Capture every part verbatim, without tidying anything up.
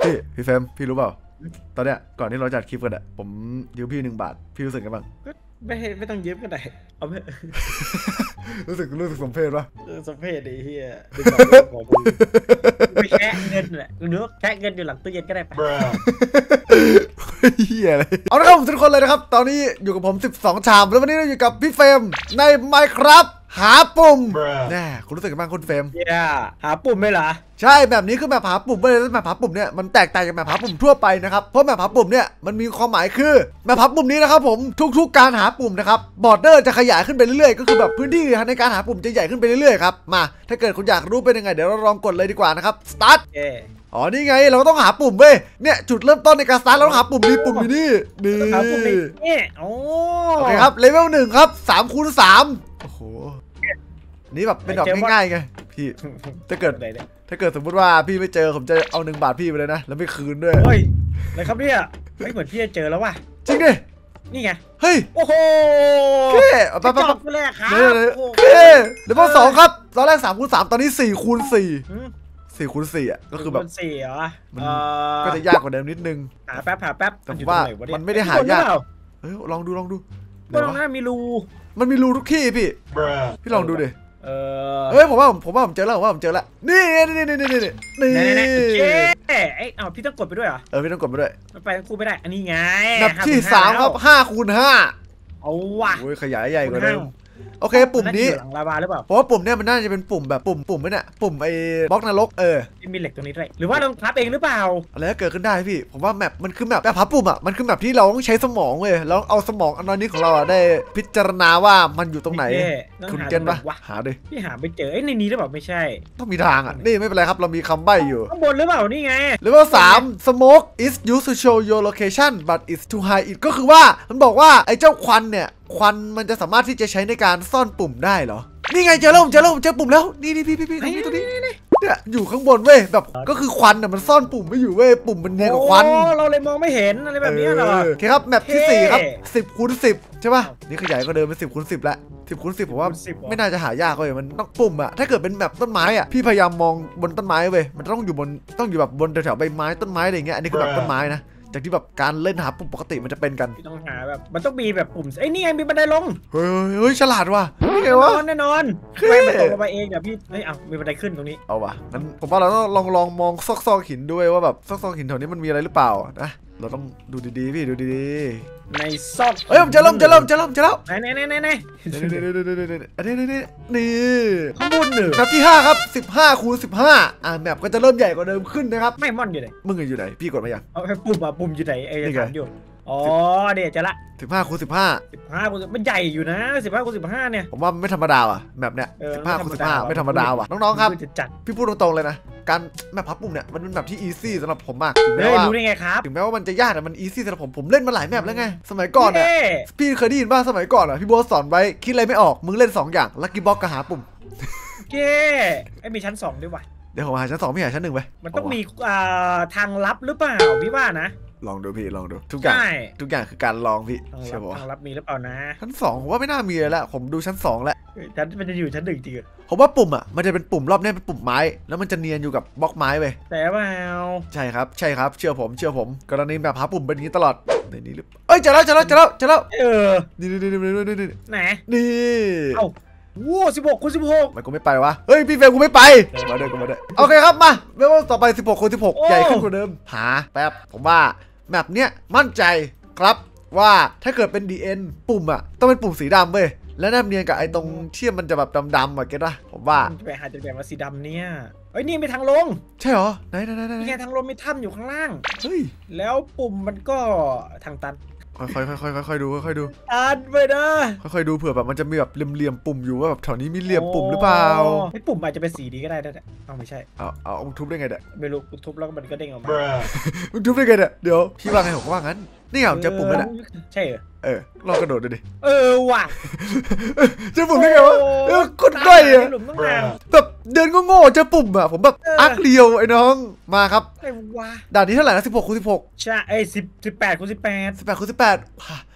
พี่พี่เฟรมพี่รู้เปล่าตอนเนี้ยก่อนที่เราจัดคลิปกันอะผมยืมพี่หนึ่งบาทพี่รู้สึกยังไงบ้างไม่ไม่ต้องยืมก็ได้เอาไปรู้สึกรู้สึกสมเพชปะเออสมเพชดิเฮียไม่แค่เงินแหละเนื้อแค่เงินอยู่หลังตู้เย็นก็ได้ปะเฮียอะไรเอาละครับผมทุกคนเลยนะครับตอนนี้อยู่กับผมสิบสองชามแล้ววันนี้เราอยู่กับพี่เฟรมใน Minecraft หาปุ่มแน่คุณรู้สึกยังไงบ้างคุณเฟรมเนี่ยหาปุ่มไหมล่ะใช่แบบนี้คือแบบหาปุ่มไม่เลยแบบหาปุ่มเนี่ยมันแตกต่างจากแบบหาปุ่มทั่วไปนะครับเพราะแบบหาปุ่มเนี่ยมันมีความหมายคือแบบหาปุ่มนี้นะครับผมทุกๆการหาปุ่มนะครับบอร์เดอร์จะขยายขึ้นไปเรื่อยๆก็คือแบบพื้นที่ในการหาปุ่มจะใหญ่ขึ้นไปเรื่อยๆครับมาถ้าเกิดคุณอยากรู้เป็นยังไงเดี๋ยวเราลองกดเลยดีกว่านะครับ start อ๋อนี่ไงเราต้องหาปุ่มเว้ยเนี่ยจุดเริ่มต้นในการสตาร์ทเราต้องหาปุ่มนี้ปุ่มนี้นี่หาปุ่มนี้โอ้โอเคครับเลเวลหนึ่งครับสามคูณสามโอ้โหนี่แบบเป็นดอกง่ายๆไงพี่ถ้าเกิดถ้าเกิดสมมติว่าพี่ไม่เจอผมจะเอาหนึ่งบาทพี่ไปเลยนะแล้วไม่คืนด้วยเฮ้ยอะไรครับเนี่ยไม่เหมือนพี่จะเจอแล้วว่ะจริงดินี่ไงเฮ้ยโอ้โหเฮ้ไปไปไปแรกครับเฮ้ยเลเวลสองครับตอนแรกสามคูณสามตอนนี้สี่คูณสี่สี่คูณสี่อ่ะก็คือแบบสี่เหรอมันก็จะยากกว่าเดิมนิดนึงหาแป๊บหาแป๊บแต่ว่ามันไม่ได้หายากเฮ้ยลองดูลองดูก็ลองหน้ามีรูมันมีรูทุกที่พี่พี่ลองดูดิเออเฮ้ยผมว่าผมว่าผมเจอแล้วผมว่าผมเจอแล้วนี่นี่นี่นี่นี่นี่นี่เอ๊ะไอ้เอาพี่ต้องกดไปด้วยเหรอเออพี่ต้องกดไปด้วยไปทั้งคู่ไม่ได้อันนี้ไงแบบที่สามครับห้าคูณห้าเอาว่ะโอ้ยขยายใหญ่กว่าเดิมโอเคปุ่มนี้หลังลาวาหรือเปล่าเพราะว่าปุ่มเนี้ยมันน่าจะเป็นปุ่มแบบปุ่มปุ่มเนี่ยปุ่มไอ้บล็อกนรกเออมีเหล็กตรงนี้ด้วยหรือว่าต้องทับเองหรือเปล่าอะไรก็เกิดขึ้นได้พี่ผมว่าแมปมันคือแมปแบบพับปุ่มอ่ะมันคือแมปที่เราต้องใช้สมองเว้ยแล้วเอาสมองอันนี้ของเราอ่ะได้พิจารณาว่ามันอยู่ตรงไหนคุณเกณฑ์ปะหาดิพี่หาไม่เจอไอ้ในนี้หรือเปล่าไม่ใช่ต้องมีทางอ่ะนี่ไม่เป็นไรครับเรามีคำใบ้อยู่ข้างบนหรือเปล่านี่ไงหรือว่าสาม smoke is used to show your location but it's too high it ก็คือว่ามันบอกว่าไอ้เจ้าควันเนี่ยควันมันจะสามารถที่จะใช้ในการซ่อนปุ่มได้เหรอนี่ไงเจอแล้วเจอแล้วเจอปุ่มแล้วนี่นี่พี่พี่พี่ตรงนี้ตรงนี้เนี่ยอยู่ข้างบนเว้ยแบบก็คือควันอ่ะมันซ่อนปุ่มไม่อยู่เว้ยปุ่มมันเนียนกับควันเราเลยมองไม่เห็นอะไรแบบนี้หรอโอเคครับแมปที่สี่ครับสิบคูณสิบใช่ป่ะนี่ขยายก็เดินเป็นสิบคูณสิบแล้วสิบคูณสิบผมว่าไม่น่าจะหายากเลยมันต้องปุ่มอ่ะถ้าเกิดเป็นแบบต้นไม้อ่ะพี่พยายามมองบนต้นไม้เว้ยมันต้องอยู่บนต้องอยู่แบบบนแถวๆใบไม้ต้นไม้อะไรเงี้ยอันนี้คือแบบต้นไม้นะจากที่แบบการเล่นหาปุ่มปกติมันจะเป็นกันต้องหาแบบมันต้องมีแบบปุ่มไอ้นี่ไงมีบันไดลงเฮ้ยเฮ้ยฉลาดว่ะนี่ไงวะแน่นอนไม่มันตกลงไปเองเดี๋ยวพี่เฮ้ยเอามีบันไดขึ้นตรงนี้เอาว่ะงั้นผมว่าเราต้องลองลองมองซอกซอกหินด้วยว่าแบบซอกซอกหินแถวนี้มันมีอะไรหรือเปล่านะเราต้องดูดีๆพี่ดูดีๆในซอกเฮ้ยผมจะเริ่มจะเริ่มจะเริ่มจะเริ่มไหนไหนไหนไหนไหนนี่นี่นี่นี่ข้างบนหนึ่งแมปที่ห้าครับสิบห้าคูณสิบห้าอ่าแมปก็จะเริ่มใหญ่กว่าเดิมขึ้นนะครับไม่ม่อนอยู่ไหนมึงอยู่ไหนพี่กดมายังเอาปุ่มอ่ะปุ่มอยู่ไหนไอ้ถามอยู่อ๋อเดี๋ยวจะละสิบห้าคูณสิบห้าสิบห้าคูณมันใหญ่อยู่นะสิบห้าคูณสิบห้าเนี่ยผมว่าไม่ธรรมดาว่ะแมปเนี้ยสิบห้าคูณสิบห้าไม่ธรรมดาว่ะน้องๆครับพี่พูดตรงๆเลยนะการแมปพับปุ่มเนี่ยมันเป็นแบบที่อีซี่สำหรับผมมากถึงแม้ว่ารู้ได้ไงครับถึงแม้ว่ามันจะยากแต่มันอีซี่สำหรับผมผมเล่นมาหลายแมปแล้วไงสมัยก่อนเนี่ยพี่เคยได้ยินป่ะสมัยก่อนอ่ะพี่บัวสอนไว้คิดอะไรไม่ออกมึงเล่นสองอย่างลัคกี้บ็อกกับหาปุ่มเก้ไอ้มีชั้นสองด้วยว่ะเดี๋ยวผมหาชั้นสองพี่หาชั้นหนึ่งไปมันต้องมีทางลับหรือเปล่าพี่ว่านะลองดูพี่ลองดูทุกอย่างทุกอย่างคือการลองพี่ใช่ป่ะทางลับมีหรือเปล่านะชั้นสองว่าไม่น่ามีแล้วผมดูชั้นสองแล้วชั้นมันจะอยู่ชั้นหนึ่งจริงผมว่าปุ่มอ่ะมันจะเป็นปุ่มรอบนี้เป็นปุ่มไม้แล้วมันจะเนียนอยู่กับบล็อกไม้ไปแต่เปล่าใช่ครับใช่ครับเชื่อผมเชื่อผมกรณีแบบหาปุ่มเป็นอย่างนี้ตลอดในนี้หรือเอ้ยเจอแล้วเจอแล้วเจอแล้วเจอแล้วเออนี่นี่นี่นี่นี่ไหนนี่เอ้าว้าวสิบหกคูณสิบหกมันกูไม่ไปวะเฮ้ยพี่เฟรมกูไม่ไปมาเดินกูมาเดินโอเคครับมาเมื่อต่อไปสิบหกคูณสิบหกใหญ่ขึ้นกว่าเดิมหาแป๊บผมว่าแมปเนี้ยมั่นใจครับว่าถ้าเกิดเป็น ดี เอ็น ปุ่มอะต้องเป็นปุ่มสีดำเว้ยแล้วแนบเนียนกับไอ้ตรงเชี่ยมันจะแบบดำๆอะเก็ตป่ะผมว่าจะไปหาจะแบบว่าสีดำเนี่ยเอ้ยนี่มีทางลงใช่เหรอไหนไหนไหนนี่ไงทางลงมีถ้ำอยู่ข้างล่างเฮ้ยแล้วปุ่มมันก็ทางตันค่อยๆค่อยๆค่อยๆดูค่อยๆดูตันไปนะค่อยๆดูเผื่อแบบมันจะมีแบบเหลี่ยมๆปุ่มอยู่ว่าแบบแถวนี้มีเหลี่ยมปุ่มหรือเปล่าไอ้ปุ่มอาจจะเป็นสีนี้ก็ได้แต่เอาไม่ใช่เอาเอาทุบได้ไงเด็กไม่รู้ทุบแล้วมันก็เด้งออกมามึงทุบได้ไงเด็กเดี๋ยวพี่ว่าไงผมว่างั้นนี่ไงเจอปุ่มแล้วเนี่ยใช่เหรอเออลองกระโดดดูดิเออว่ะเจอปุ่มได้ไงวะเออคนด้อยอะแบบเดินโง่ๆเจอปุ่มอะผมแบบอักเลียวไอ้น้องมาครับไอ้วะด่านนี้เท่าไหร่นะสิบหกคูณสิบหกใช่ไอ้สิบสิบแปดคูณสิบแปดสิบแปดคูณสิบแปด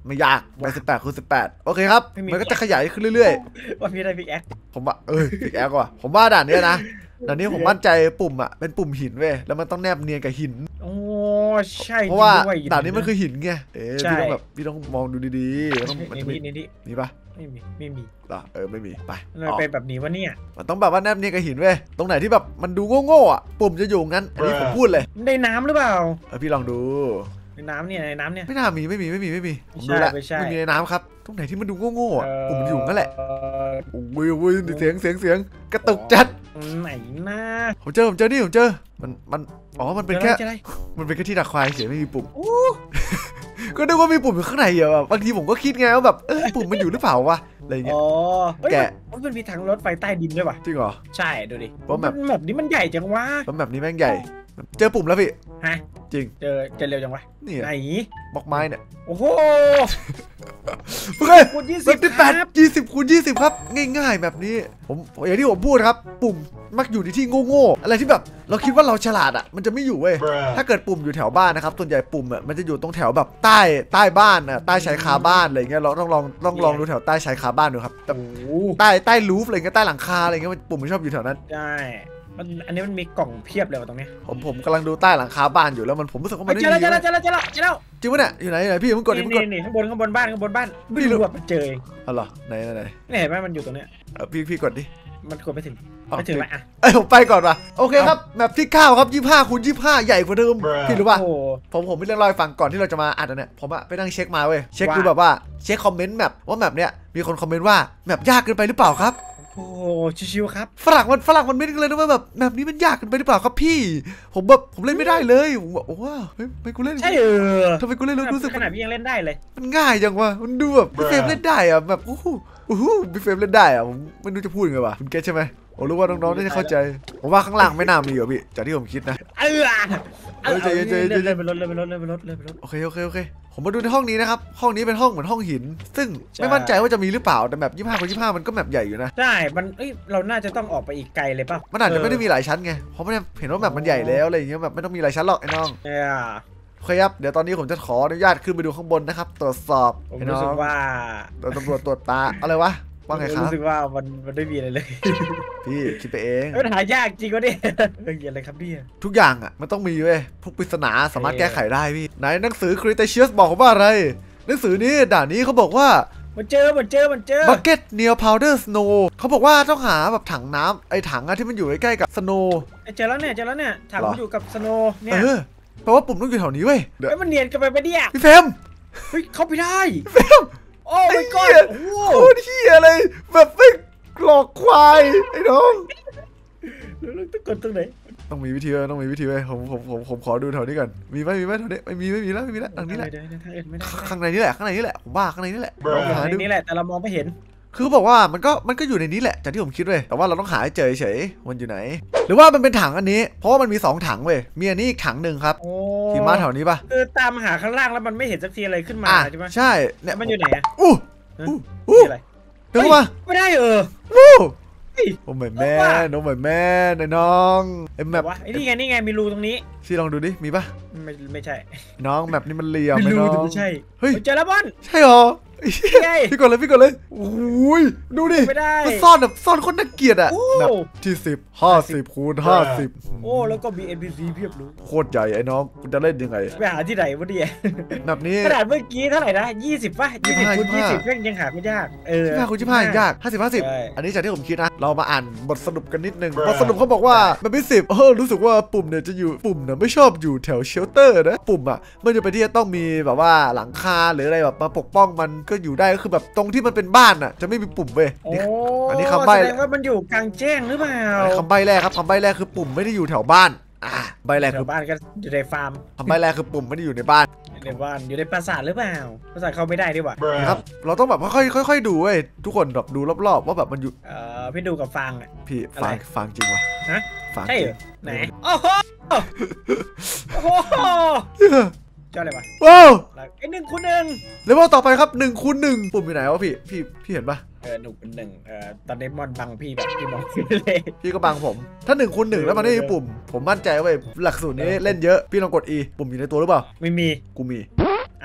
ไม่ยากไปสิบแปดคูณสิบแปดโอเคครับมันก็จะขยายขึ้นเรื่อยว่าพี่ได้พิกแอคๆผมว่าเอ้ยพิกแอคว่ะผมว่าด่านเนี้ยนะด่านนี้ผมมั่นใจปุ่มอ่ะเป็นปุ่มหินเว้ยแล้วมันต้องแนบเนียนกับหินโอ้ใช่เพราะว่าจงด้วยด่านนี้มันคือหินไงเอ๊ะใช่พี่ต้องแบบพี่ต้องมองดูดีๆมันต้องมันจะมีนี่นี่นี่มีปะไม่มีไม่มีเหรอเออไม่มีไปมันเป็นแบบนี้วะเนี่ยมันต้องแบบว่าแนบเนียนกับหินเว้ยตรงไหนที่แบบมันดูโง่ๆอ่ะปุ่มจะอยู่งั้นอันนี้ผมพูดเลยมันได้น้ำหรือเปล่าเออพี่ลองดูในน้ำเนี่ยในน้ำเนี่ยไม่น่ามีไม่มีไม่มีไม่มีผมไม่ดูใช่แล้วไม่ใช่ไม่มีในน้ำครับตรงไหนที่มันดูโง่ๆอ่ะปุ่มมันอยู่งั้นแหละเอ่อโอ้ยโอ้ยเสียงเสียงเสียงกระตุกจัดไหนนะผมเจอผมเจอนี่ผมเจอมันมันอ๋อมันเป็นแค่เจออะไรมันเป็นแค่ที่ดักควายเฉยไม่มีปุ่มก็นึกว่ามีปุ่มอยู่ข้างในอ่ะแบบบางทีผมก็คิดไงว่าแบบเออปุ่มมันอยู่หรือเปล่าวะอะไรเงี้ยอ๋อเฮ้ยแกะมันมันมีทางรถไฟใต้ดินด้วยว่ะจริงเหรอใช่ดูดิเพราะแบบแบบนี้มันใหญ่จังวะมันแบบนี้แม่งใหญ่ เจอปุ่มแล้วพี่ฮะจริงเจอเจอเร็วจังวะนี่ไหนบล็อกไม้เนี่ยโอ้โหเฮ้ยคูณยี่แบสิบบ ที่แปดครับยี่สิบคูณยี่สิบครับง่ายๆแบบนี้ผมอย่างที่ผมพูดครับ ปุ่มมักอยู่ในที่โง่ๆอะไรที่แบบเราคิดว่าเราฉลาดอ่ะมันจะไม่อยู่เว้ยถ้าเกิดปุ่มอยู่แถวบ้านนะครับส่วนใหญ่ปุ่มอ่ะมันจะอยู่ตรงแถวแบบใต้ใต้บ้านอ่ะใต้ชายคาบ้านอะไรเงี้ยเราต้องลองต้องลองดูแถวใต้ชายคาบ้านดูครับแบบโอ้โหใต้ใต้รูฟอะไรเงี้ยใต้หลังคาอะไรเงี้ยมันปุ่มมันชอบอยู่แถวนั้นใช่มันอันนี้มันมีกล่องเพียบเลยว่ะตรงเนี้ยผมผมกำลังดูใต้หลังคาบ้านอยู่แล้วมันผมรู้สึกว่ามันเฮ้ยไม่เจอแล้วมีเจอแล้วเจอแล้วเจอแล้วเจอแล้วจริงปะเนี่ยอยู่ไหนอยู่ไหนพี่มึงกดดินี่มึงกดนี่นี่ข้างบนข้างบนบ้านข้างบนบ้านไม่ไม่รู้รู้ว่ามันเจอเองอ๋อเหรอไหนไหนไหนนี่เห็นไหมมันอยู่ตรงเนี้ยเออพี่พี่กดดิมันกดไม่ถึงเอาไม่ถึงไหมอ่ะเอ้ยผมไปก่อนว่ะโอเคครับแมปที่เก้าครับยี่สิบห้าคูณยี่สิบห้าใหญ่กว่าเดิมพี่รู้ป่ะโอ้โหผมผมไม่เรื่องเล่าให้ฟังก่อนที่เราจะมาอัดอันเนี่ยผมอะไปนั่งเช็คมาเว้ยเช็คว่าดูแบบว่าเช็คคอมเมนต์แมปว่าแมปเนี้ยมีคนคอมเมนต์ว่าแมปยากเกินไปหรือเปล่าครับโอ้โหชิวๆครับฝรั่งมันฝรั่งมันไม่ได้เลยนะว่าแบบแมปนี้มันยากเกินไปหรือเปล่าครับพี่ ผมแบบผมเล่นไม่ได้เลยผมแบบโอ้ว้าวเฮ้ยทำไมกูเล่นใช่เออทำไมกูเล่นแล้วรู้สึกขนาดพี่ยังเล่นได้เลยมันง่ายจังวะมันดูแบบพี่เฟรมเล่นได้อะแบบโอ้โหโอ้โหพี่เฟรมเล่นได้อะผมไม่รู้จะพูดยังไงวะคุณเก็ตใช่ไหมผมรู้ว่าน้องๆน่าจะเข้าใจผมว่าข้างล่างไม่น่ามีหรอกพี่จากที่ผมคิดนะเออเออใจเย็นใจเย็นใจเย็นเล่นไปรถเล่นไปรถเล่นไปรถเล่นไปรถโอเคโอเคโอเคผมมาดูในห้องนี้นะครับห้องนี้เป็นห้องเหมือนห้องหิน ซึ่งใช่ไม่มั่นใจว่าจะมีหรือเปล่าแต่แบบยี่สิบห้าคูณยี่สิบห้ามันก็แบบใหญ่อยู่นะใช่มันเอ้ยเราน่าจะต้องออกไปอีกไกลเลยป่ะมันอาจจะไม่ได้มีหลายชั้นไงเพราะไม่ได้เห็นว่าแบบมันใหญ่แล้วอะไรอย่างเงี้ยแบบไม่ต้องมีหลายชั้นหรอกไอ้น้องเนี่ยโอเคครับเดี๋ยวตอนนี้ผมจะขออนุญาตขึ้นไปดูข้างบนนะครับตรวจสอบผมไอ้น้รู้อสึงกว่าตัวตำรวจตรวจตาอะไรวะว่าไงผมครับรู้สึกว่ามันมันไม่มีอะไรเลยพี่คิดไปเองมันหายากจริงวะเนี่ยเฮ้ยอะไรครับเนี่ยทุกอย่างอ่ะมันต้องมีเว้ยพวกปริศนาสามารถแก้ไขได้พี่ไหนหนังสือคริเตเชียสบอกผมว่าอะไรหนังสือนี้ด่านนี้เขาบอกว่ามันเจอมันเจอมันเจอ Bucket Near Powder Snow เขาบอกว่าต้องหาแบบถังน้ำไอ้ถังอะที่มันอยู่ใกล้ๆกับ Snow เอ้ยเจอแล้วเนี่ยเจอแล้วเนี่ยถังเหรออยู่กับสโนเนี่เอย อแปลว่าปุ่มต้องอยู่แถวนี้เว้ยเดี๋ยวเอ้ยมันเนียนกันไปปะเนี่ยพี่เฟรมเฮ้ยเข้าไปได้เฟรมโอ้ไอ้ my เหี้ god ยโอ้โหโคตรเหี้ยเลยแบบไม่หลอกควายไอ้น้องแล้วต้องกดตรงไหนต้องมีวิธีเว้ยต้องมีวิธีเว้ยผมผมผมผมขอดูแถวนี้ก่อนมีไหมมีไหมแถวนี้ไม่มีไม่มีแล้วไม่มีแล้วทางนี้แหละเดี๋ยวเดี๋ยวทางอื่นไม่ได้ข้างในนี้แหละข้างในนี้แหละผมว่าข้างในนี้แหละลองหาในดูนี้แหละแต่เรามองไม่เห็นคือเขาบอกว่ามันก็มันก็อยู่ในนี้แหละจากที่ผมคิดเว้ยแต่ว่าเราต้องหาให้เจอเฉยๆมันอยู่ไหน หรือว่ามันเป็นถังอันนี้ เพราะว่ามันมีสองถังเว้ยมีอันนี้อีกถังหนึ่งครับโอ้ที่มาแถวนี้ปะคือตามหาข้างล่างแล้วมันไม่เห็นสักทีอะไรขึ้นมาอ่ะใช่ไหมใช่เนี่ยมันอยู่ไหนอะอู้ฮะอู้อู้มีอะไรเดี๋ยวเข้ามาไม่ได้เอออู้เฮ้ยโอ้เหมือนแม่โอ้เหมือนแม่นายน้องไอ้แมแบปบว่าไอ้นี่ไงนี่ไงมีรูตรงนี้พี่ลองดูดิมีปะไม่ไม่ใช่น้องแมปนี่มันเหลี่ยมไม่ไอ้รู้น้อแต่งไม่ใช่เฮ้ยเจอแล้วบอลใช่หรอไอ้เหี้ยไงพี่กดเลยพี่กดเลยโอ้ยดูดิไม่ได้มันซ่อนแบบซ่อนคนน่าเกลียดอะโอ้แบบที่สิบห้าสิบคูณห้าสิบโอ้แล้วก็มี เอ็น พี ซี เพียบรู้โคตรใหญ่ไอ้น้องกูจะเล่นยังไงไปหาที่ไหนวะเนี่ยแบบนี้ขนาดเมื่อกี้เท่าไหร่นะยี่สิบป่ะยี่สิบคูณยี่ยี่สิสิบบ ห้าแม่งยังหาไม่ยากเออยี่สิบห้าคูณยี่สิบห้ายากห้าสิบห้าสิบใช่อันนี้จากที่ผมคิดนะเรามาอ่านบทสรุปกันนิดนึงบทสรุปเขาบอกว่ามันไม่สิบเออรู้สึกว่าปุ่มเนี่ยจะอยู่ปุ่มเนี่ยไม่ชอบอยู่แถวเชลเตอร์นะปุ่มอ่ะไม่จำเป็นที่จะต้องมีแบบว่าหลังคาหรืออะไรแบบมาปกป้องมันก็อยู่ได้ก็คือแบบตรงที่มันเป็นบ้านอ่ะจะไม่มีปุ่มเว้ยโอ้อันนี้คำใบ้แสดงว่ามันอยู่กลางแจ้งหรือเปล่าคำใบ้แรกครับคำใบ้แรกคือปุ่มไม่ได้อยู่แถวบ้านอ่าใบแรกแถคือวบ้านก็อยู่ในฟาร์มคำใบ้แรกคือปุ่มไม่ได้อยู่ในบ้านอยู่ในบ้านอยู่ในปราสาทหรือเปล่าปราสาทเข้าไม่ได้ดีกว่านะครับเราต้องแบบค่อยๆค่อยๆดูเว้ยทุกคนแบบดูรอบๆว่าแบบมันอยู่เออพี่ดูกับฟางอ่ะพี่อะไรฟังฟังจริงวะฮะฟังใช่จเหริรง อไหนโอ้โหโอ้โหเจ้าอะไรวะว้าวไอ้หนึ่งคูณหนึ่งเลเวลต่อไปครับหนึ่งคูณหนึ่งปุ่มอยู่ไหนวะพี่พี่พี่เห็นปะเออหนึ่งคูณหนึ่งเออตอนนี้มอนบังพี่แบบพี่มองไม่เลยพี่ก็บังผม ถ้าหนึ่งคูณหนึ่งแล้วมันไม่มีปุ่ม ผมมั่นใจเว้ยหลักสูตรนี้เล่นเยอะ พี่ลองกด E ปุ่มอยู่ในตัวหรือเปล่าไม่มีกูมีอ้าว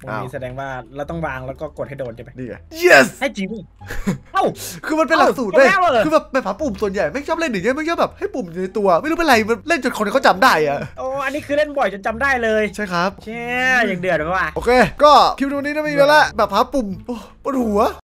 มันมีแสดงว่าเราต้องวางแล้วก็กดให้โดนใช่ไหมนี่ไง yes ให้จริงเอ้าคือมันเป็นหลักสูตรเลยเอ้าจบแล้วเหรอคือแบบแบบผาปุ่มส่วนใหญ่ไม่ชอบเล่นอย่างเงี้ยไม่ชอบแบบให้ปุ่มอยู่ในตัวไม่รู้เป็นไรมันเล่นจนคนเขาจำได้อะโอ้อันนี้คือเล่นบ่อยจนจำได้เลยใช่ครับแช่อย่างเดือดเลยว่ะโอเคก็คลิปวันนี้น่าไม่มีแล้วละแบบผาปุ่มโอ้ปวดหัว